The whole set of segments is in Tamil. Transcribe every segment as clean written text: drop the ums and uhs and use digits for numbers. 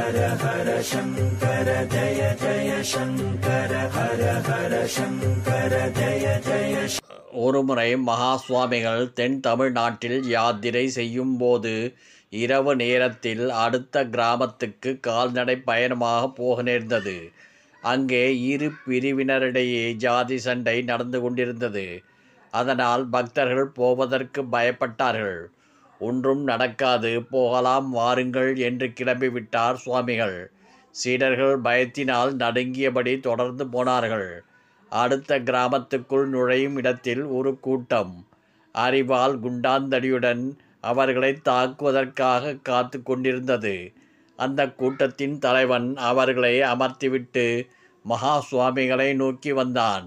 ஹர ஹர சங்கர ஜய ஜய சங்கர ஹர ஹர சங்கர ஜய ஜய. ஒருமுறை மகா சுவாமிகள் தென் தமிழ்நாட்டில் யாத்திரை செய்யும் போது இரவு நேரத்தில் அடுத்த கிராமத்துக்கு கால்நடை பயணமாக போக நேர்ந்தது. அங்கே இரு பிரிவினரிடையே ஜாதி சண்டை நடந்து கொண்டிருந்தது. அதனால் பக்தர்கள் போவதற்கு பயப்பட்டார்கள். ஒன்றும் நடக்காது, போகலாம் வாருங்கள் என்று கிளம்பிவிட்டார் சுவாமிகள். சீடர்கள் பயத்தினால் நடுங்கியபடி தொடர்ந்து போனார்கள். அடுத்த கிராமத்துக்குள் நுழையும் இடத்தில் ஒரு கூட்டம் அரிவாள் குண்டாந்தடியுடன் அவர்களை தாக்குவதற்காக காத்து கொண்டிருந்தது. அந்த கூட்டத்தின் தலைவன் அவர்களை அமர்த்திவிட்டு மகா சுவாமிகளை நோக்கி வந்தான்.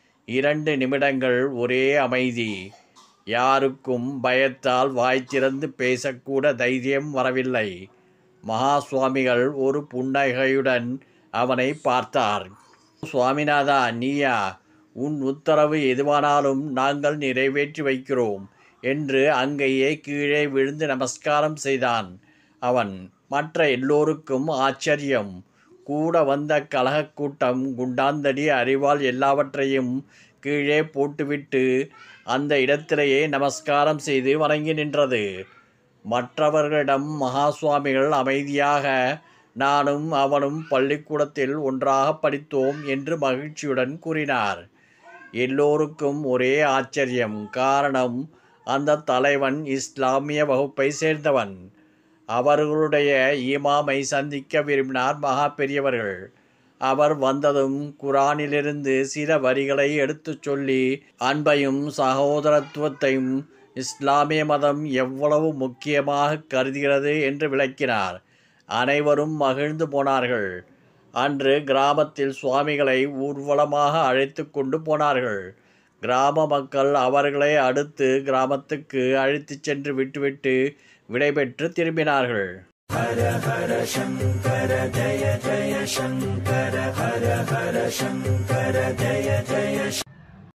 2 நிமிடங்கள் ஒரே அமைதி. யாருக்கும் பயத்தால் வாய் திறந்து பேசக்கூட தைரியம் வரவில்லை. மகா சுவாமிகள் ஒரு புன்னகையுடன் அவனை பார்த்தார். சுவாமிநாதா, நீயா? உன் உத்தரவு எதுவானாலும் நாங்கள் நிறைவேற்றி வைக்கிறோம் என்று அங்கேயே கீழே விழுந்து நமஸ்காரம் செய்தான் அவன். மற்ற எல்லோருக்கும் ஆச்சரியம். கூட வந்த கலகக் கூட்டம் குண்டாந்தடி அரிவாள் எல்லாவற்றையும் கீழே போட்டுவிட்டு அந்த இடத்திலேயே நமஸ்காரம் செய்து வணங்கி நின்றது. மற்றவர்களிடம் மகா சுவாமிகள் அமைதியாக, நானும் அவனும் பள்ளிக்கூடத்தில் ஒன்றாக படித்தோம் என்று மகிழ்ச்சியுடன் கூறினார். எல்லோருக்கும் ஒரே ஆச்சரியம். காரணம், அந்த தலைவன் இஸ்லாமிய வகுப்பை சேர்ந்தவன். அவர்களுடைய இமாமை சந்திக்க விரும்பினார் மகா பெரியவர்கள். அவர் வந்ததும் குரானிலிருந்து சில வரிகளை எடுத்துச் சொல்லி அன்பையும் சகோதரத்துவத்தையும் இஸ்லாமிய மதம் எவ்வளவு முக்கியமாக கருதுகிறது என்று விளக்கினார். அனைவரும் மகிழ்ந்து போனார்கள். அன்று கிராமத்தில் சுவாமிகளை ஊர்வலமாக அழைத்து கொண்டு போனார்கள். கிராம மக்கள் அவர்களை அடுத்து கிராமத்துக்கு அழைத்துச் சென்று விட்டுவிட்டு விடைபெற்று திரும்பினார்கள். ஹர ஹர சங்கர ஜய ஜய சங்கர ஹர ஹர சங்கர ஜய ஜய